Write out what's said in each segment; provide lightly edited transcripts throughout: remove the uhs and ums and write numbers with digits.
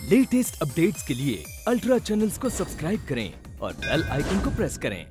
Latest updates के लिए ultra channels को सब्सक्राइब करें और बेल आइकन को प्रेस करें।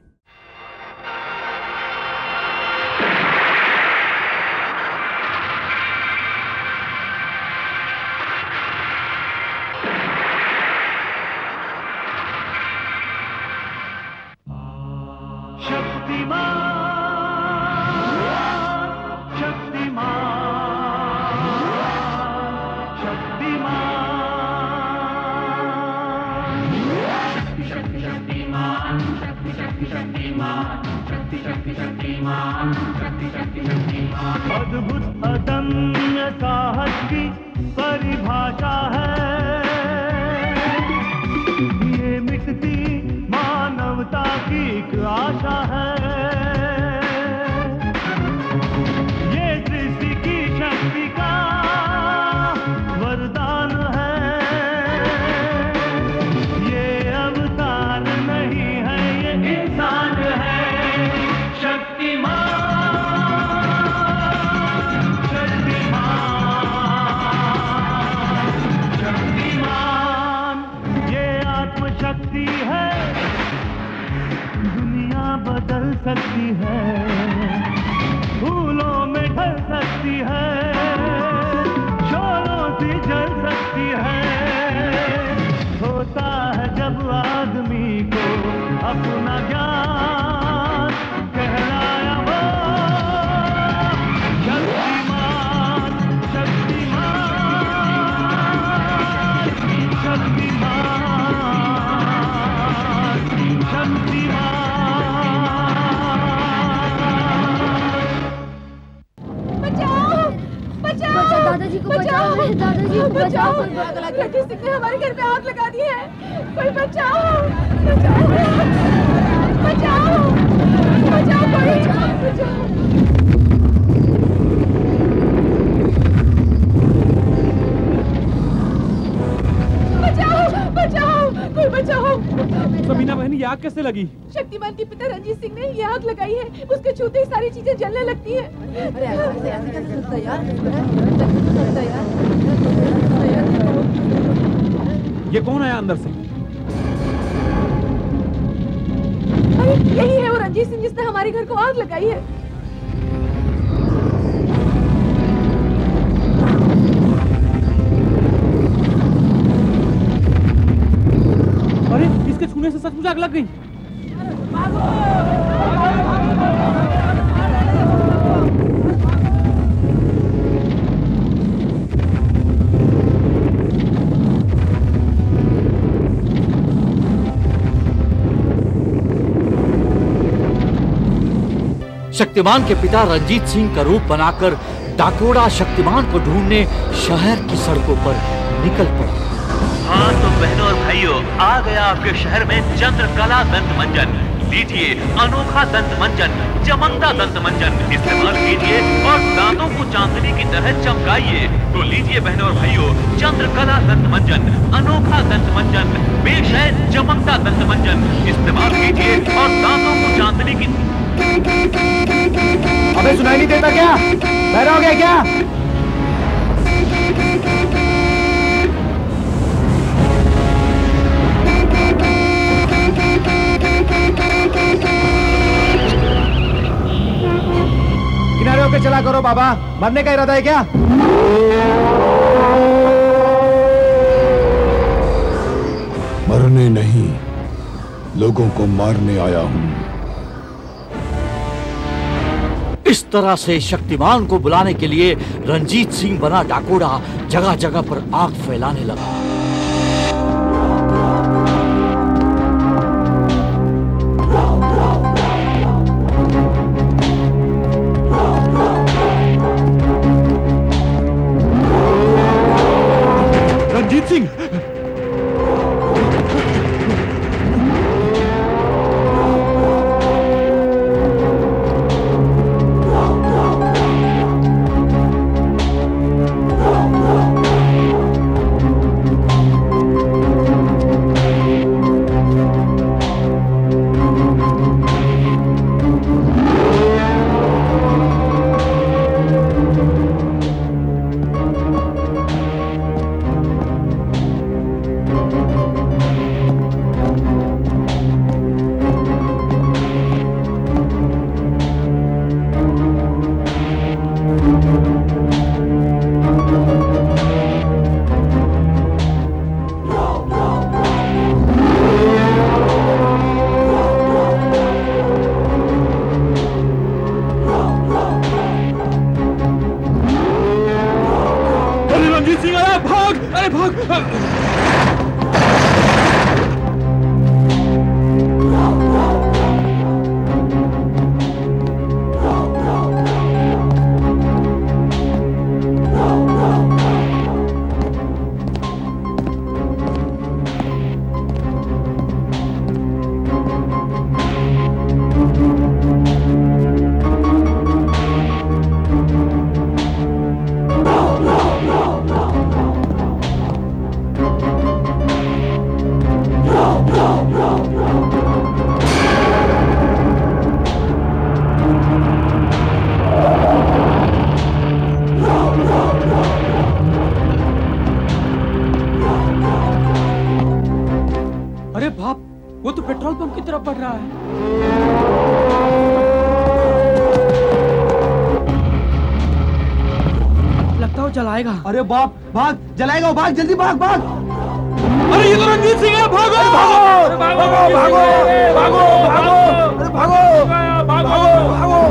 अद्भुत अदम्य साहस की परिभाषा है ये, मिटती मानवता की एक आशा है। ये सृष्टि की शक्ति का वरदान है, ये अवतार नहीं है, ये इंसान है। शक्तिमान शक्ति है, दुनिया बदल सकती है, फूलों में ढल सकती है, शोलों से जल सकती है। होता है जब आदमी को अपना ज्ञान कहलाया वो शक्तिमान, शक्तिमान, शक्तिमान। दादाजी को बचाओ, दादाजी को बचाओ। रणजीत सिंह ने हमारे घर पे आग लगा दी है, कोई बचाओ, बचाओ, बचाओ, बचाओ, बचाओ, बचाओ, कोई बचाओ। सबीना बहन, ये आग कैसे लगी? शक्तिमान के पिता रंजीत सिंह ने ये आग लगाई है, उसके छूते ही सारी चीजें जलने लगती है। ये कौन आया अंदर से? अरे यही है वो रंजीत सिंह जिसने हमारे घर को आग लगाई है। अरे इसके छूने से सचमुच आग लग गई। शक्तिमान के पिता रंजीत सिंह का रूप बनाकर डाकोड़ा शक्तिमान को ढूंढने शहर की सड़कों पर निकल पड़ा। हाँ तो बहनों और भाइयों, आ गया आपके शहर में चंद्रकला दंत मंजन। लीजिए अनोखा दंत मंजन, चमकता दंत मंजन इस्तेमाल कीजिए और दांतों को चांदनी की तरह चमकाइए। तो लीजिए बहनों और भाइयों, चंद्रकला दंत मंजन, अनोखा दंत मंजन, पेश है चमकता दंत मंजन। इस्तेमाल कीजिए और दांतों को चांदनी की। अबे सुनाई नहीं देता क्या? बहरा हो गया क्या? किनारे होकर चला करो बाबा, मरने का इरादा है क्या? मरने नहीं, लोगों को मारने आया हूं। इस तरह से शक्तिमान को बुलाने के लिए रंजीत सिंह बना डाकोड़ा जगह जगह पर आग फैलाने लगा। रंजीत सिंह, वो तो पेट्रोल पंप की तरफ बढ़ रहा है। लगता हो जलाएगा। अरे बाप, भाग, जलाएगा, भाग, जल्दी भाग, भाग। अरे ये तो रंजीत सिंह है, भागो भागो भागो भागो भागो भागो भागो भागो भागो।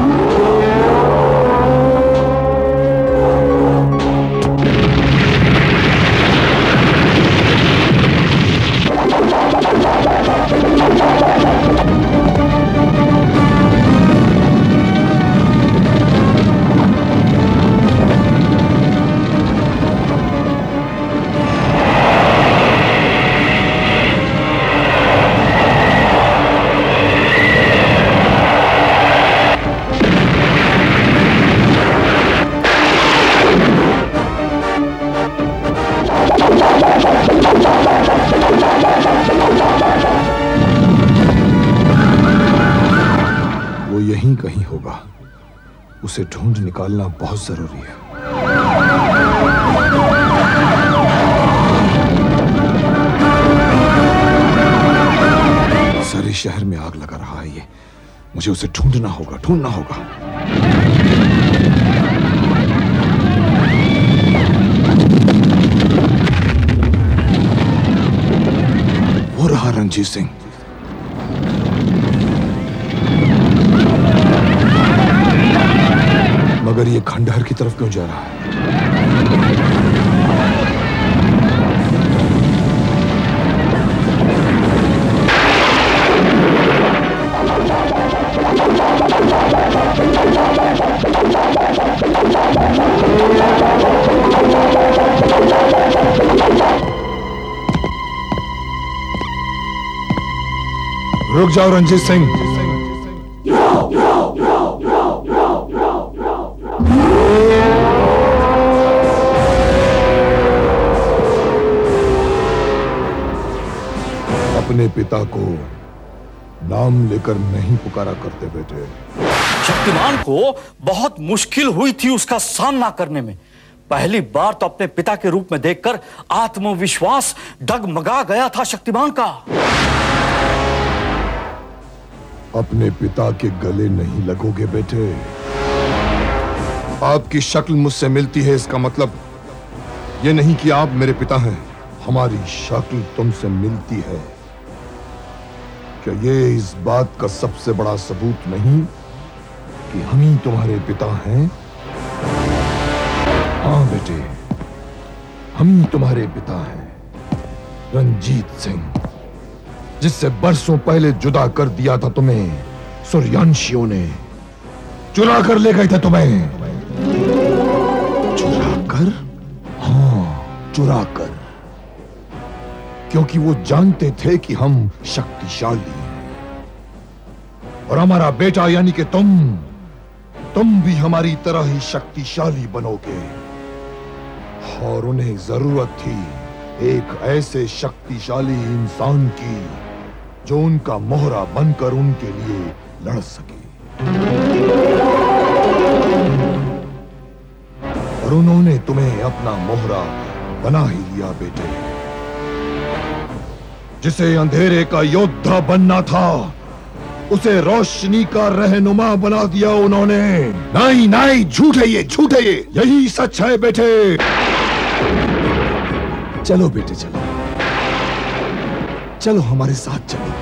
यहीं कहीं होगा, उसे ढूंढ निकालना बहुत जरूरी है। सारे शहर में आग लगा रहा है ये, मुझे उसे ढूंढना होगा, ढूंढना होगा। वो रहा रंजीत सिंह। मगर ये खंडहर की तरफ क्यों जा रहा है? रुक जाओ रंजीत सिंह। अपने पिता को नाम लेकर नहीं पुकारा करते बेटे। शक्तिमान को बहुत मुश्किल हुई थी उसका सामना करने में। पहली बार तो अपने पिता के रूप में देखकर आत्मविश्वास डगमगा गया था शक्तिमान का। अपने पिता के गले नहीं लगोगे बेटे। आपकी शक्ल मुझसे मिलती है, इसका मतलब यह नहीं कि आप मेरे पिता हैं। हमारी शक्ल तुमसे मिलती है। क्या ये इस बात का सबसे बड़ा सबूत नहीं कि हम ही तुम्हारे पिता हैं? हाँ बेटे, हम ही तुम्हारे पिता हैं। रंजीत सिंह, जिससे बरसों पहले जुदा कर दिया था तुम्हें सूर्यांशियों ने, चुरा कर ले गए थे तुम्हें। चुरा कर? हाँ, चुरा कर। क्योंकि वो जानते थे कि हम शक्तिशाली हैं और हमारा बेटा यानी कि तुम भी हमारी तरह ही शक्तिशाली बनोगे। और उन्हें जरूरत थी एक ऐसे शक्तिशाली इंसान की जो उनका मोहरा बनकर उनके लिए लड़ सके। और उन्होंने तुम्हें अपना मोहरा बना ही लिया बेटे। जिसे अंधेरे का योद्धा बनना था, उसे रोशनी का रहनुमा बना दिया उन्होंने। नहीं नहीं, झूठ है ये, झूठ है ये, यही सच है बेटे। चलो बेटे, चलो चलो, हमारे साथ चलो,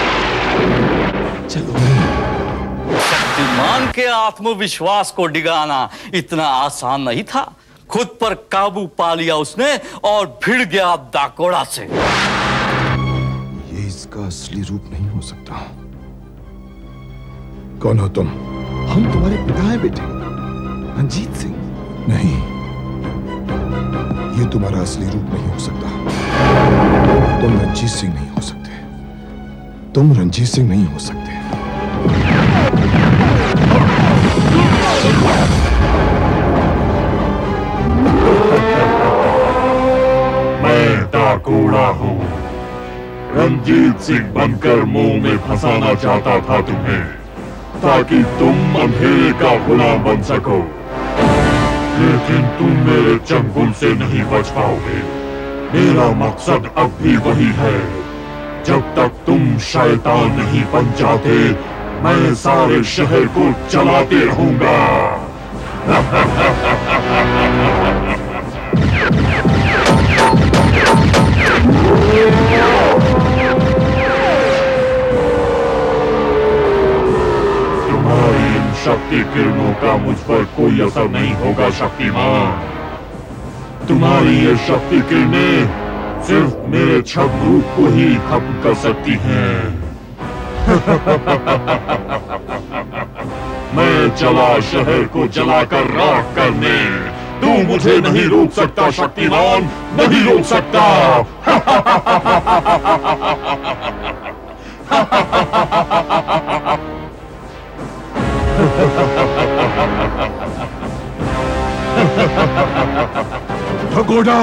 चलो। शक्तिमान के आत्मविश्वास को डिगाना इतना आसान नहीं था। खुद पर काबू पा लिया उसने और भिड़ गया दाकोड़ा से। ये इसका असली रूप नहीं हो सकता। कौन हो तुम? हम तुम्हारे पिता हैं बेटे, रंजीत सिंह। नहीं, ये तुम्हारा असली रूप नहीं हो सकता। तुम रंजीत सिंह नहीं हो सकते। तुम रंजीत सिंह नहीं हो सकते। मैं दाकोड़ा हूँ। रंजीत सिंह बनकर मुंह में फंसाना चाहता था तुम्हें, ताकि तुम अंधेरे का गुलाम बन सको। लेकिन तुम मेरे चंगुल से नहीं बच पाओगे। मेरा मकसद अब भी वही है। जब तक तुम शैतान नहीं बन जाते, मैं सारे शहर को चलाते रहूंगा। तुम्हारी इन शक्ति किरणों का मुझ पर कोई असर नहीं होगा शक्तिमान। तुम्हारी ये शक्ति किरणें सिर्फ मेरे छद्म रूप को ही खत्म कर सकती हैं। मैं चला शहर को जलाकर राख करने। तू मुझे नहीं रोक सकता शक्तिमान, नहीं रोक सकता। दाकोड़ा!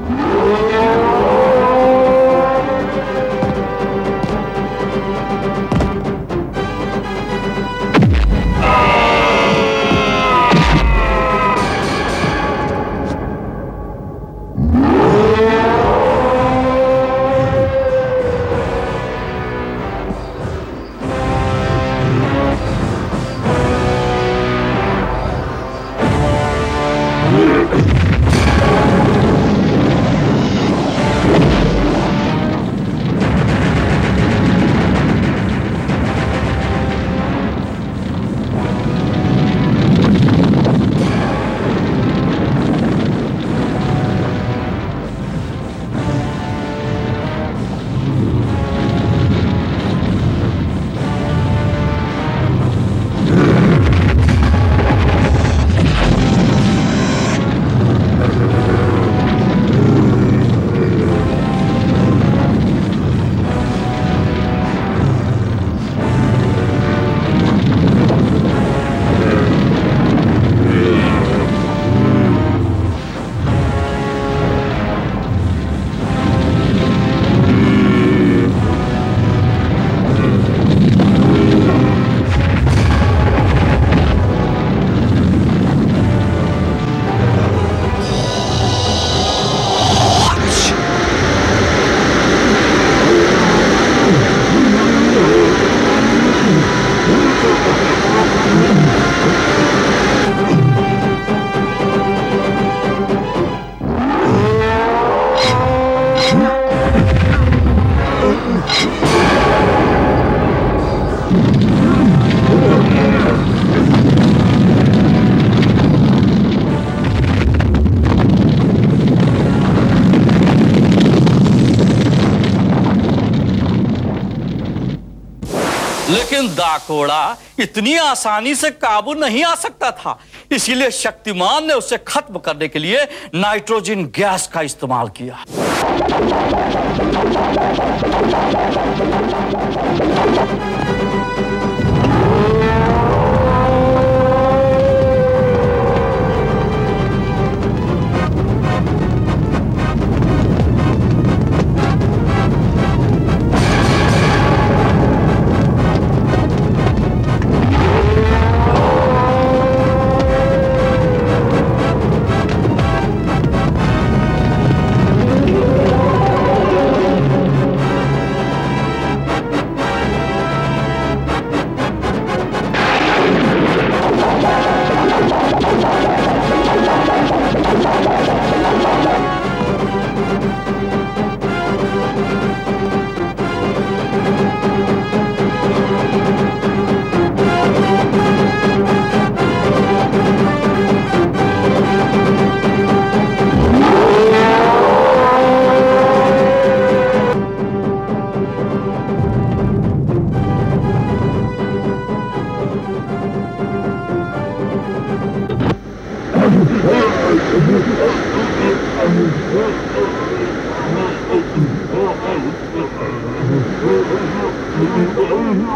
लेकिन दाकोड़ा इतनी आसानी से काबू नहीं आ सकता था, इसीलिए शक्तिमान ने उसे खत्म करने के लिए नाइट्रोजन गैस का इस्तेमाल किया।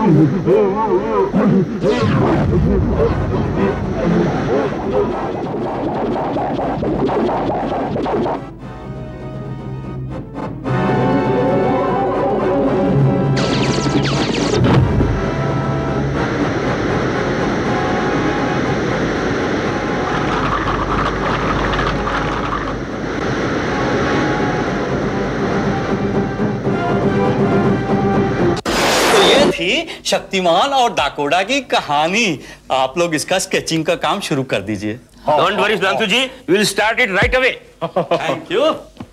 शक्तिमान और डाकोडा की कहानी। आप लोग इसका स्केचिंग का काम शुरू कर दीजिए। Don't worry Sudhanshu ji, we will start it right away. Thank you.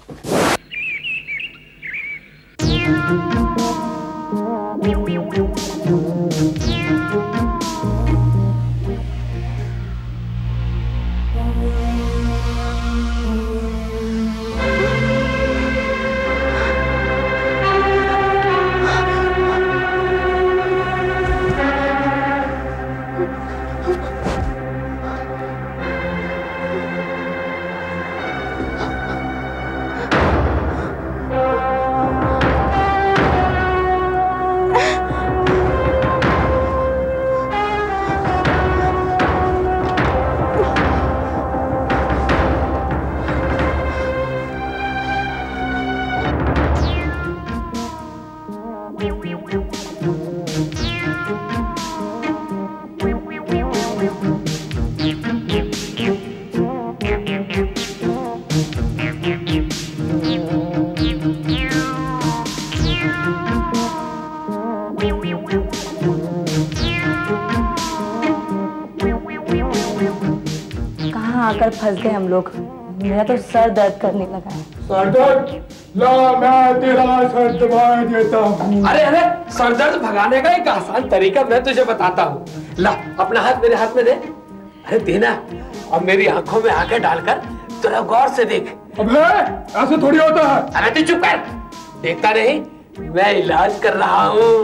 आकर फंस गए हम लोग। मेरा तो सर दर्द करने लगा है। सर दर्द? ला, मैं तेरा सर दबा देता हूँ। अरे अरे, सर दर्द भगाने का एक आसान तरीका मैं तुझे बताता हूँ। ला, अपना हाथ मेरे हाथ में दे। अरे देना, अब मेरी आंखों में आंखें डालकर थोड़ा गौर से देख। अबे, ऐसे थोड़ी होता है। अरे तू चुप कर, देखता नहीं, मैं इलाज कर रहा हूँ।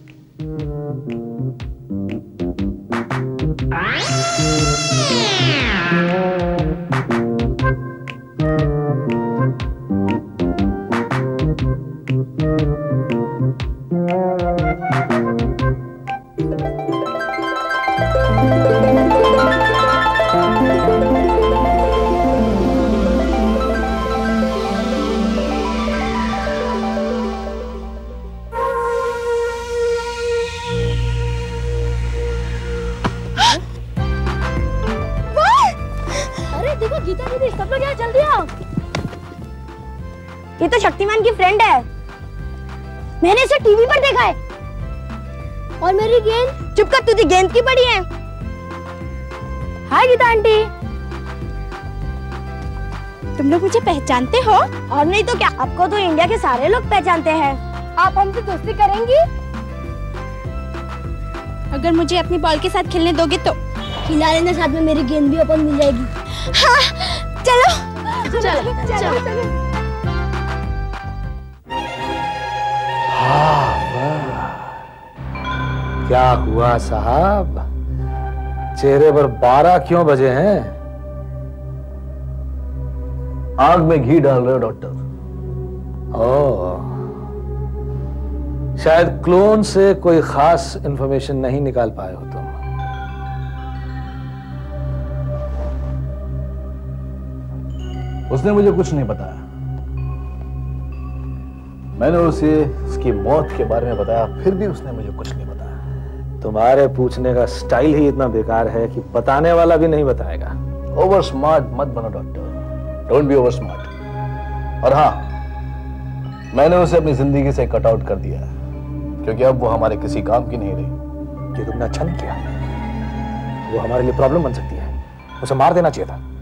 ये तो शक्तिमान की फ्रेंड है। मैंने इसे टीवी पर देखा है। और मेरी गेंद? चुप कर, तुझे गेंद की पड़ी है। Hi Geeta aunty. तुम लोग मुझे पहचानते हो? और नहीं तो क्या, आपको तो इंडिया के सारे लोग पहचानते हैं। आप हमसे दोस्ती करेंगी? अगर मुझे अपनी बॉल के साथ खेलने दोगे तो। खिला लेना, साथ में मेरी गेंद भी अपन मिल जाएगी। हाँ, चलो चलो चलो, चलो। क्या हुआ साहब, चेहरे पर 12 क्यों बजे हैं? आग में घी डाल रहे हो डॉक्टर। ओह, शायद क्लोन से कोई खास इंफॉर्मेशन नहीं निकाल पाए हो तुम। उसने मुझे कुछ नहीं बताया। मैंने उसे उसकी मौत के बारे में बताया, फिर भी उसने मुझे कुछ नहीं बताया। तुम्हारे पूछने का स्टाइल ही इतना बेकार है कि बताने वाला भी नहीं बताएगा। ओवर स्मार्ट मत बनो doctor, don't be over smart. और हाँ, मैंने उसे अपनी जिंदगी से कट आउट कर दिया है, क्योंकि अब वो हमारे किसी काम की नहीं रही। ये तुमने अच्छा नहीं किया, वो हमारे लिए प्रॉब्लम बन सकती है। उसे मार देना चाहिए था।